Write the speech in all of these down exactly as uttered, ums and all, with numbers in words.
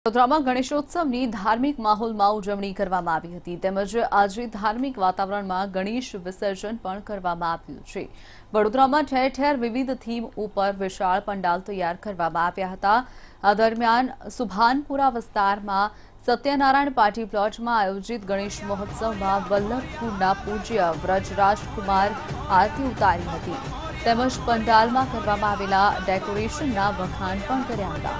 વડોદરામાં ગણેશોત્સવની ધાર્મિક માહોલમાં ઉજવણી કરવામાં આવી હતી તેમજ આજે ધાર્મિક વાતાવરણમાં ગણેશ વિસર્જન પણ કરવામાં આવ્યું છે। વડોદરામાં ઠેર ઠેર વિવિધ થીમ ઉપર વિશાળ પંડાલ તૈયાર કરવામાં આવ્યા હતા। આ દરમિયાન સુભાનપુરા વિસ્તારમાં સત્યનારાયણ પાર્ટી પ્લોટમાં આયોજિત ગણેશ મહોત્સવમાં વલ્લભપુરના પૂજ્ય વ્રજરાજકુમાર આરતી ઉતારી હતી તેમજ પંડાલમાં કરવામાં આવેલા ડેકોરેશનના વખાણ પણ કર્યા હતા।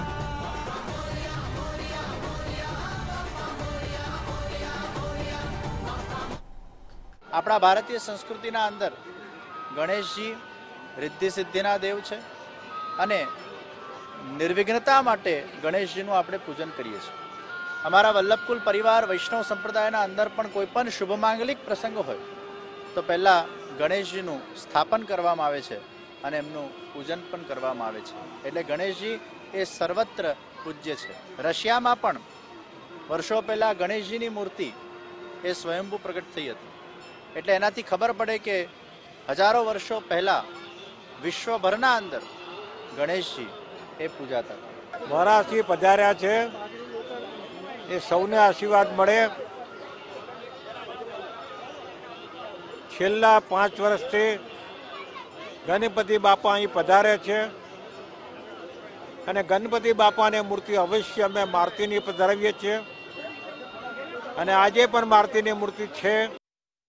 આપણા ભારતીય સંસ્કૃતિના અંદર ગણેશજી રિદ્ધિ સિદ્ધિના દેવ છે અને નિર્વિઘ્નતા માટે ગણેશજીનું આપણે પૂજન કરીએ છીએ। અમારા વલ્લભકુલ પરિવાર વૈષ્ણવ સંપ્રદાયના અંદર પણ કોઈ પણ શુભ માંગલિક પ્રસંગ હોય તો પહેલાં ગણેશજીનું સ્થાપન કરવામાં આવે છે અને એમનું પૂજન પણ કરવામાં આવે છે। એટલે ગણેશજી એ સર્વત્ર પૂજ્ય છે। રશિયામાં પણ વર્ષો પહેલાં ગણેશજીની મૂર્તિ એ સ્વયંભૂ પ્રગટ થઈ હતી એટલે એનાથી ખબર પડે કે હજારો વર્ષો પહેલા વિશ્વભરના અંદર ગણેશજી એ પૂજાતા હતા। મહારાજજી પધાર્યા છે એ સૌને આશીર્વાદ મળે। છેલ્લા પાંચ વર્ષથી ગણપતિ બાપા અહીં પધારે છે અને ગણપતિ બાપાને મૂર્તિ અવશ્ય અમે મારુતિની પધરાવીએ છીએ અને આજે પણ મારુતિની મૂર્તિ છે।